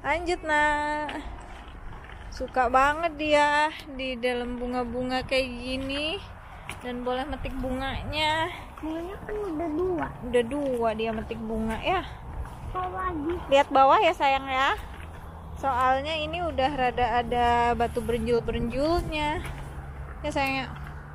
Lanjut nak. Suka banget dia di dalam bunga-bunga kayak gini. Dan boleh metik bunganya. Bunganya kan Udah dua dia metik bunga ya. lagi. Lihat bawah ya sayang ya. Soalnya ini udah rada ada batu berenjul-berenjulnya. Ya sayangnya.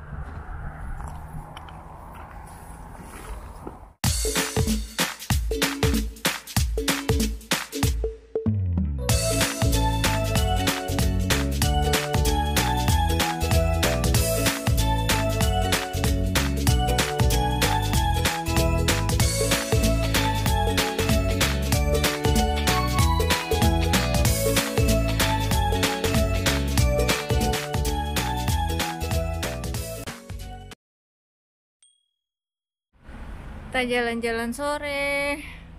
Kita jalan-jalan sore.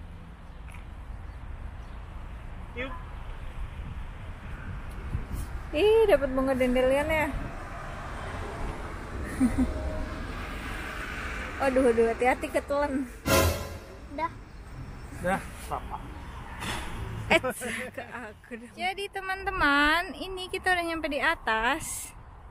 Yuk. Ih, dapat bunga dandelion ya. Aduh, hati-hati ketelan. Dah. Sama. Ke aku. Jadi teman-teman, ini kita udah nyampe di atas.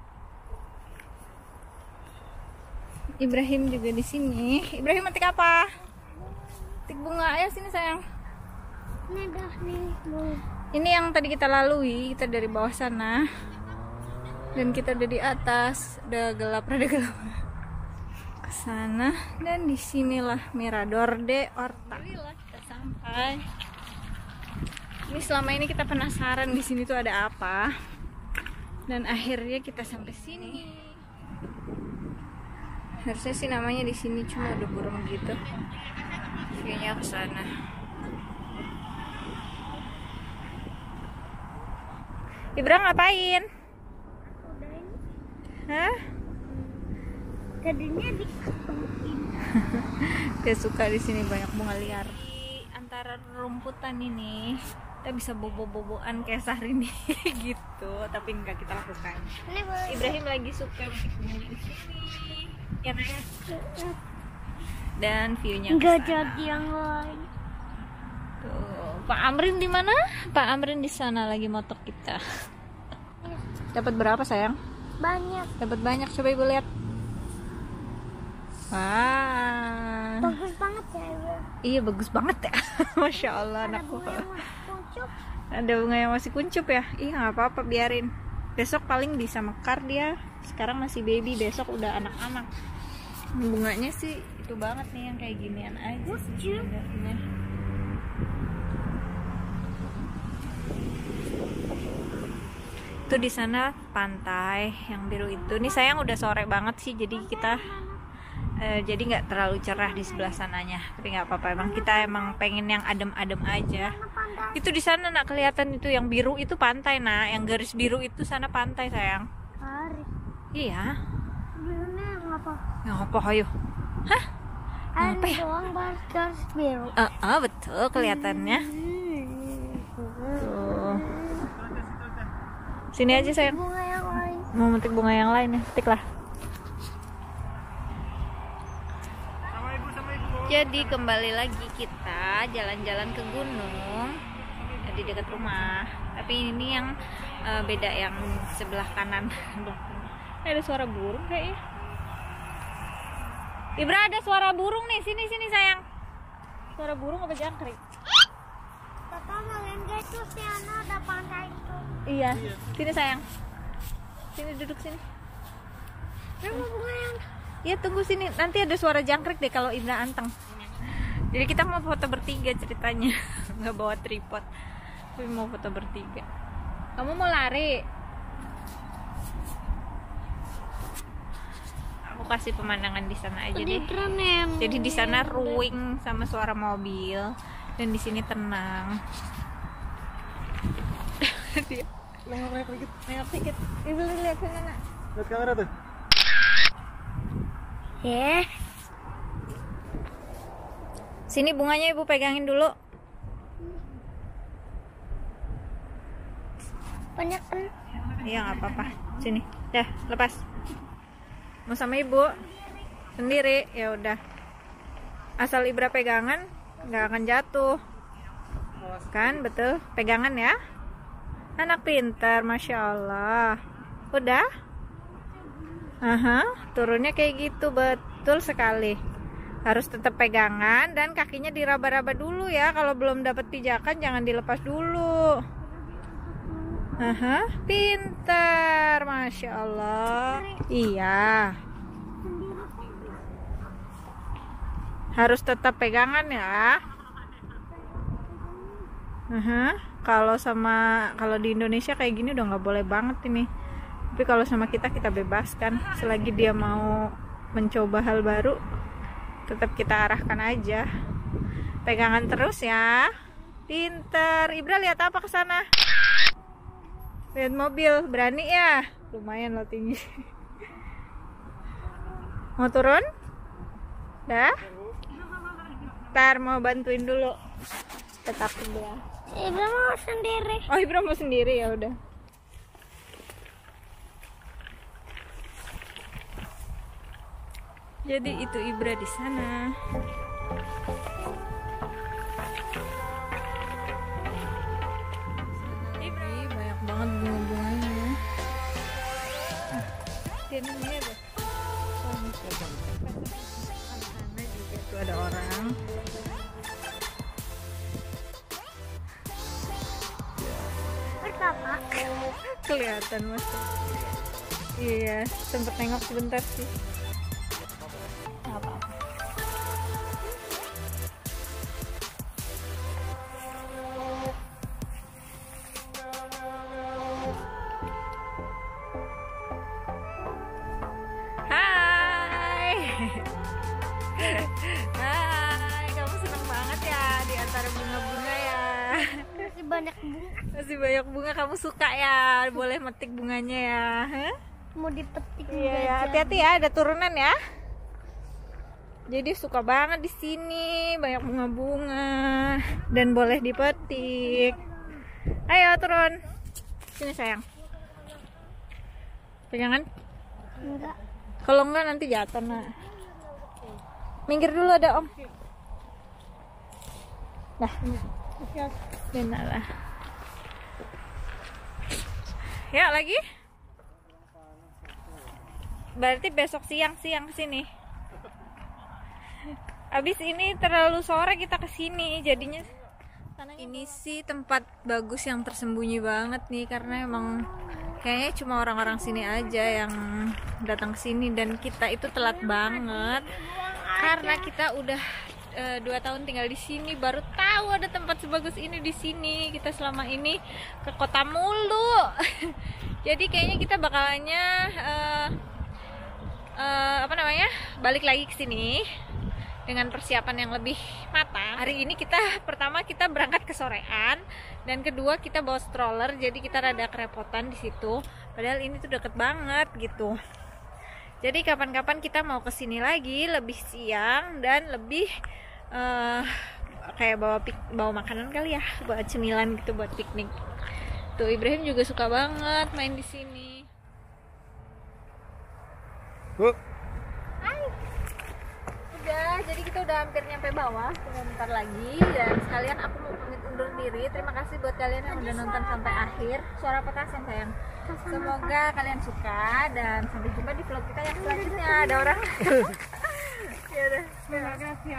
Ibrahim juga di sini. Ibrahim metik apa? Metik bunga. Ayo sini sayang. Ini dah nih, Bu. Ini yang tadi kita lalui, kita dari bawah sana. Dan kita udah di atas, udah gelap, rada gelap. Ke sana dan di sinilah Mirador de Horta. Alhamdulillah kita sampai. Ini selama ini kita penasaran di sini tuh ada apa. Dan akhirnya kita sampai sini. Harusnya sih namanya di sini, cuma ada burung gitu. Kayaknya ke sana. Ibrahim ngapain? Udah ini. Hah? Tadinya diketemuin. Dia suka di sini banyak bunga liar. Di antara rumputan ini kita bisa bobo-boboan kayak Syahrini gitu, tapi enggak kita lakukan. Ini Bu. Ibrahim lagi suka metik bunga di sini. Ya Naya? Dan view-nya Enggak kesana. jadi yang lain. Tuh, Pak Amrin di mana? Pak Amrin di sana lagi motok kita. Dapat berapa sayang? Banyak. Dapat banyak, coba ibu lihat. Wah. Bagus banget ya, Ibu. Iya bagus banget ya. Masya Allah Ada anakku. bunga yang masih kuncup. Ada bunga yang masih kuncup ya. Iya nggak apa-apa, biarin. Besok paling bisa mekar dia. Sekarang masih baby, besok udah anak-anak. Bunganya sih itu banget nih yang kayak ginian aja sih sebenarnya. Itu di sana pantai yang biru itu. Nih sayang udah sore banget sih, jadi kita jadi nggak terlalu cerah di sebelah sananya. Tapi nggak apa-apa, emang kita emang pengen yang adem-adem aja. Itu di sana nak kelihatan itu yang biru itu pantai nak, yang garis biru itu sana pantai sayang. Hari. Iya. Birunya ngapa? Yang apa ayo? Hah? Apa ya? Doang garis biru. Betul kelihatannya. Tuh. Sini aja sayang. Bunga yang lain. Mau metik bunga yang lain ya, petiklah. Jadi kembali lagi kita jalan-jalan ke gunung di dekat rumah. Tapi ini yang beda, yang sebelah kanan. Ada suara burung kayaknya. Ibra, ada suara burung nih. Sini sayang. Suara burung apa jangkrik? Papa ngeliat guys tuh si Ana ada pantai itu. Iya. Sini sayang. Sini duduk sini. Ini bunga yang Iya tunggu sini. Nanti ada suara jangkrik deh kalau Ibra anteng. Jadi kita mau foto bertiga ceritanya. Nggak bawa tripod. Tapi mau foto bertiga. Kamu mau lari? Aku kasih pemandangan di sana aja deh. Jadi di sana ruing sama suara mobil dan di sini tenang. Dia Nengok dikit. Ibu lihat sana nak. lihat kamera tuh. Sini bunganya ibu pegangin dulu. banyak kan? Iya nggak apa-apa. Sini, dah lepas. Mau sama ibu? Sendiri, ya udah. Asal Ibra pegangan, nggak akan jatuh. Kan betul, pegangan ya. Anak pintar, Masya Allah. Udah? Aha, turunnya kayak gitu, betul sekali. Harus tetap pegangan dan kakinya diraba-raba dulu ya. Kalau belum dapat pijakan jangan dilepas dulu. Aha, pintar, Masya Allah. Iya. Harus tetap pegangan ya. Kalau di Indonesia kayak gini udah nggak boleh banget ini. Tapi kalau sama kita bebaskan. Selagi dia mau mencoba hal baru, tetap kita arahkan aja. Pegangan terus ya. Pinter. Ibra lihat apa ke sana? Lihat mobil, berani ya? Lumayan lo tinggi. Mau turun? Dah? Ntar mau bantuin dulu. Tetapin dia. Ibra mau sendiri. Oh, Ibra mau sendiri, ya udah. Jadi itu Ibra di sana. Ibra banyak banget bunga-bunganya. Ini ada. Sana juga tuh ada orang. Pertama. Kelihatan mas. Iya, sempet nengok sebentar sih. Apa? Hai. Hai, kamu seneng banget ya di antara bunga-bunga ya. Masih banyak bunga. Masih banyak bunga, kamu suka ya? Boleh metik bunganya ya. Hah? Mau dipetik. Iya ya, hati-hati ya, ada turunan ya. Jadi suka banget di sini, banyak bunga-bunga dan boleh dipetik. Ayo turun. Sini sayang. Pegangan? Enggak. Kalau enggak nanti jatuh nak. Minggir dulu ada om. Nah, benar lah. Ya lagi. Berarti besok siang kesini. Abis ini terlalu sore kita kesini, jadinya ini sih tempat bagus yang tersembunyi banget nih, karena emang kayaknya cuma orang-orang sini aja yang datang ke sini, dan kita itu telat banget karena kita udah 2 tahun tinggal di sini, baru tahu ada tempat sebagus ini di sini. Kita selama ini ke kota mulu. Jadi kayaknya kita bakalannya balik lagi ke sini dengan persiapan yang lebih matang. Hari ini pertama kita berangkat ke sorean, dan kedua kita bawa stroller, jadi kita rada kerepotan di situ. Padahal ini tuh deket banget gitu. Jadi kapan-kapan kita mau kesini lagi lebih siang dan lebih kayak bawa makanan kali ya, buat cemilan gitu, buat piknik. Tuh Ibrahim juga suka banget main di sini. Udah, jadi kita udah hampir nyampe bawah, tinggal bentar lagi. Dan sekalian aku mau pamit undur diri. Terima kasih buat kalian yang udah nonton sampai akhir. Suara petasan sayang. Semoga kalian suka, dan sampai jumpa di vlog kita yang selanjutnya. Ada orang. Ya udah. Terima kasih.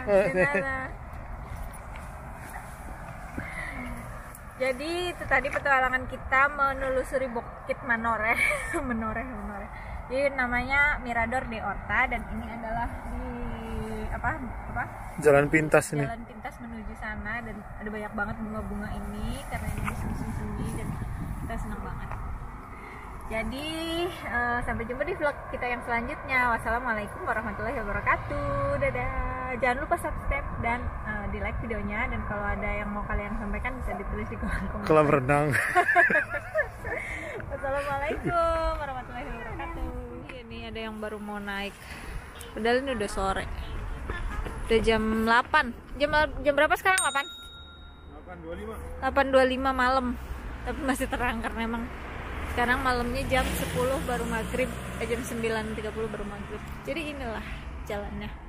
Jadi itu tadi petualangan kita menelusuri Bukit Menoreh. Menoreh. Jadi namanya Mirador de Horta, dan ini adalah di apa? Jalan pintas ini. Jalan pintas menuju sana, dan ada banyak banget bunga-bunga ini karena ini musim semi, dan kita senang banget. Jadi sampai jumpa di vlog kita yang selanjutnya. Wassalamualaikum warahmatullahi wabarakatuh. Dadah. Jangan lupa subscribe dan di like videonya, dan kalau ada yang mau kalian sampaikan bisa ditulis di kolom komentar. Kolam renang. Wassalamualaikum warahmatullahi wabarakatuh. Ini ada yang baru mau naik. Padahal ini udah sore. Udah jam 8. Jam berapa sekarang? 8.25. 8.25 malam. Tapi masih terang karena emang sekarang malamnya jam 10 baru maghrib. Jam 9.30 baru maghrib. Jadi inilah jalannya.